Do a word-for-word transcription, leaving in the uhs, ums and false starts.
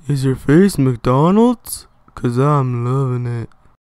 Is your face McDonald's? Cause I'm loving it.